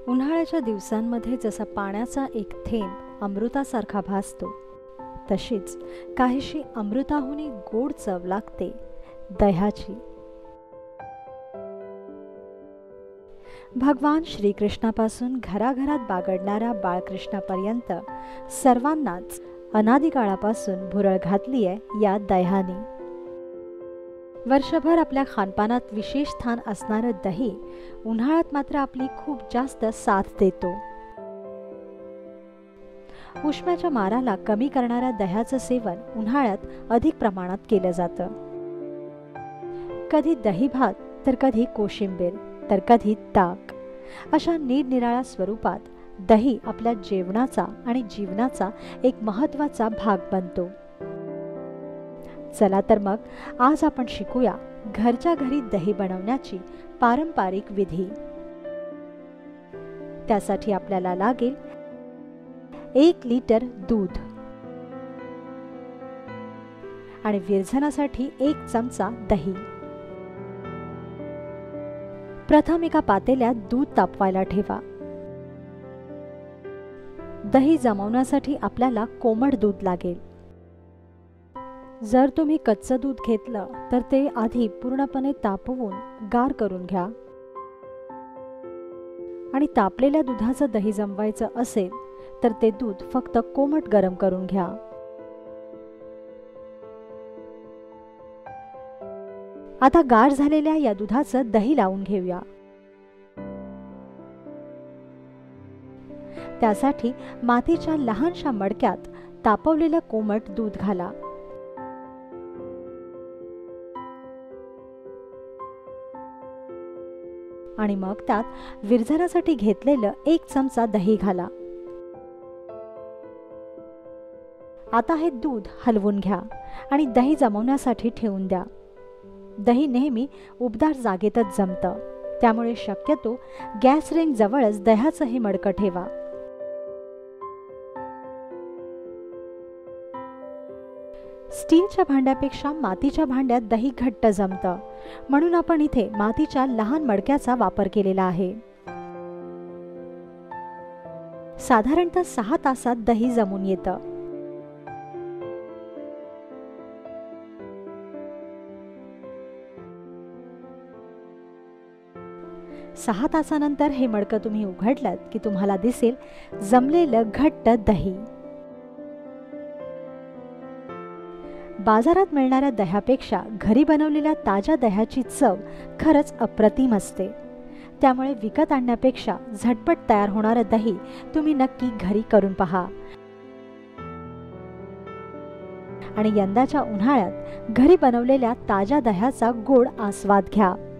उन्हाळ्याच्या दिवसांमध्ये जसा पाण्याचा एक थेंब अमृतासारखा भासतो, तशीच काहीशी अमृताहुनी गोड चव लागते दह्याची. भगवान श्रीकृष्णापासून घराघरात बागडणाऱ्या बाळकृष्णापर्यंत सर्वांनाच अनादिकाळापासून भुरळ घातली आहे या दह्याने. वर्षभर आपल्या खानपानात विशेष स्थान असणारं दही उन्हाळ्यात मात्र आपली खूप जास्त साथ देतो. उष्म्याच्या माराला कमी करणाऱ्या दह्याचं सेवन उन्हाळ्यात अधिक प्रमाणात केलं जातं. कधी दही भात, तर कधी कोशिंबीर, तर कधी ताक, अशा निरनिराळ्या स्वरूपात दही आपल्या जेवणाचा आणि जीवनाचा एक महत्त्वाचा भाग बनतो. चला तर मग आज आपण शिकूया घरच्या घरी दही बनवण्याची पारंपरिक विधी. त्यासाठी आपल्याला लागेल 1 लिटर दूध आणि विरझणासाठी 1 चमचा दही. प्रथम एका पातेल्यात दूध तापवायला ठेवा. दही जमवण्यासाठी आपल्याला कोमट दूध लागेल. जर तुम्ही कच्चं दूध घेतलं तर ते आधी पूर्णपणे तापवून गार करून घ्या. आणि तापलेल्या दुधाचं दही जमवायचं असेल तर ते दूध फक्त कोमट गरम करून घ्या. आता गार झालेल्या या दुधाचं दही लावून घेऊया. त्यासाठी मातीच्या लहानशा मडक्यात तापवलेलं कोमट दूध घाला. आणि मग त्यात विरझणासाठी घेतलेलं 1 चमचा दही घाला. आता हे दूध हलवून घ्या आणि दही जमवण्यासाठी ठेवून द्या. दही नेहमी उबदार जागेतच जमतं, त्यामुळे शक्यतो गॅस रेंज जवळच दह्याचं हे मडकं ठेवा. स्टीलच्या भांड्यापेक्षा मातीच्या भांड्यात दही घट्ट जमतं, म्हणून आपण इथे मातीच्या लहान मडक्याचा वापर केलेला आहे. साधारणतः 6 तासात दही जमून येतं. 6 तासानंतर हे मडकं तुम्ही उघडलत की तुम्हाला दिसेल जमलेलं घट्ट दही. बाजारात मिळणाऱ्या दह्यापेक्षा घरी बनवलेल्या ताज्या दह्याची चव खरंच अप्रतिम असते. त्यामुळे विकत आणण्यापेक्षा झटपट तयार होणारं दही तुम्ही नक्की घरी करून पहा. आणि यंदाच्या उन्हाळ्यात घरी बनवलेल्या ताज्या दह्याचा गोड आस्वाद घ्या.